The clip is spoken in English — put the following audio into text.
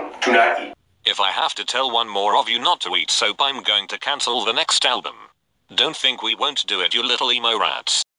Do not eat. If I have to tell one more of you not to eat soap, I'm going to cancel the next album. Don't think we won't do it, you little emo rats.